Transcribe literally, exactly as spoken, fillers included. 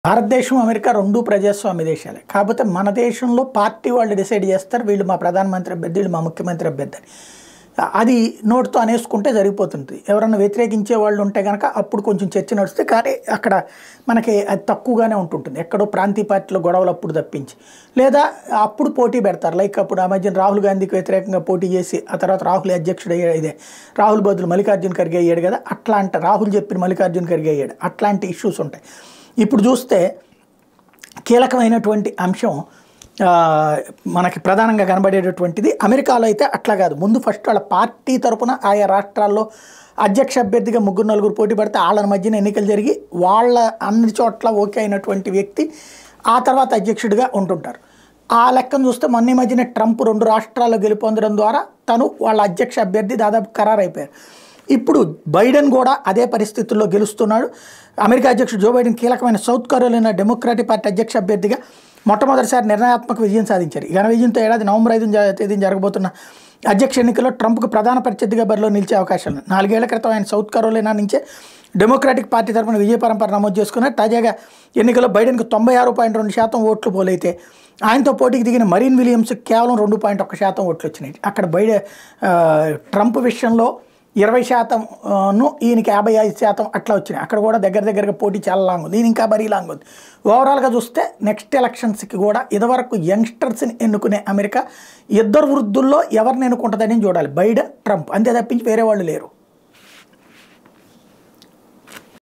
భారతదేశం అమెరికా రెండు ప్రజాస్వామ్య దేశాలే. కాకపోతే మన దేశంలో పార్టీ వాళ్ళు డిసైడ్ చేస్తారు వీళ్ళు మా ప్రధానమంత్రి అభ్యర్థి వీళ్ళు మా ముఖ్యమంత్రి అభ్యర్థి అని. అది నోటుతో అనేసుకుంటే జరిగిపోతుంది. ఎవరన్నా వ్యతిరేకించే వాళ్ళు ఉంటే కనుక అప్పుడు కొంచెం చర్చ నడుస్తుంది. కానీ అక్కడ మనకి అది తక్కువగానే ఉంటుంటుంది. ఎక్కడో ప్రాంతీయ పార్టీలో గొడవలు అప్పుడు తప్పించి లేదా అప్పుడు పోటీ పెడతారు. లైక్ అప్పుడు ఆ మధ్యన రాహుల్ గాంధీకి వ్యతిరేకంగా పోటీ చేసి ఆ తర్వాత రాహుల్ అధ్యక్షుడు అయ్యాడు. ఇదే రాహుల్ బదులు మల్లికార్జున ఖర్గే అయ్యాడు కదా, అట్లా అంట రాహుల్ చెప్పిన మల్లికార్జున ఖర్గే అయ్యాడు. అట్లాంటి ఇష్యూస్ ఉంటాయి. ఇప్పుడు చూస్తే కీలకమైనటువంటి అంశం మనకి ప్రధానంగా కనబడేటటువంటిది అమెరికాలో అయితే అట్లా కాదు. ముందు ఫస్ట్ వాళ్ళ పార్టీ తరపున ఆయా రాష్ట్రాల్లో అధ్యక్ష అభ్యర్థిగా ముగ్గురు నలుగురు పోటీ పడితే వాళ్ళ మధ్యన ఎన్నికలు జరిగి వాళ్ళ అన్ని చోట్ల ఓకే అయినటువంటి వ్యక్తి ఆ తర్వాత అధ్యక్షుడిగా ఉంటుంటారు. ఆ లెక్కను చూస్తే మొన్న మధ్యన ట్రంప్ రెండు రాష్ట్రాల్లో గెలుపొందడం ద్వారా తను వాళ్ళ అధ్యక్ష అభ్యర్థి దాదాపు ఖరారైపోయారు. ఇప్పుడు బైడెన్ కూడా అదే పరిస్థితుల్లో గెలుస్తున్నాడు. అమెరికా అధ్యక్షుడు జో బైడెన్ కీలకమైన సౌత్ కరోలినా డెమోక్రాటిక్ పార్టీ అధ్యక్ష అభ్యర్థిగా మొట్టమొదటిసారి నిర్ణయాత్మక విజయం సాధించారు. ఘన విజయంతో ఏడాది నవంబర్ ఐదు తేదీన జరగబోతున్న అధ్యక్ష ఎన్నికల్లో ట్రంప్కు ప్రధాన ప్రత్యర్థిగా బరిలో నిలిచే అవకాశం ఉంది. నాలుగేళ్ల క్రితం ఆయన సౌత్ కరోలినా నుంచే డెమోక్రాటిక్ పార్టీ తరఫున విజయ పరంపర నమోదు చేసుకున్నారు. తాజాగా ఎన్నికల్లో బైడెన్కు తొంభై ఆరు పాయింట్ రెండు శాతం ఓట్లు పోలైతే ఆయనతో పోటీకి దిగిన మరీన్ విలియమ్స్ కేవలం రెండు పాయింట్ ఒక్క శాతం ఓట్లు వచ్చినాయి. అక్కడ బైడెన్ ట్రంప్ విషయంలో ఇరవై శాతంను ఈయనకి యాభై ఐదు శాతం అట్లా వచ్చినాయి. అక్కడ కూడా దగ్గర దగ్గరగా పోటీ చాలా లాంగ్ ఉంది. ఈయన ఇంకా మరీ లాంగ్ ఉంది. ఓవరాల్గా చూస్తే నెక్స్ట్ ఎలక్షన్స్కి కూడా ఇదివరకు యంగ్స్టర్స్ని ఎన్నుకునే అమెరికా ఇద్దరు వృద్ధుల్లో ఎవరిని ఎన్నుకుంటుందని చూడాలి. బైడెన్ ట్రంప్ అంతే తప్పించి వేరే వాళ్ళు లేరు.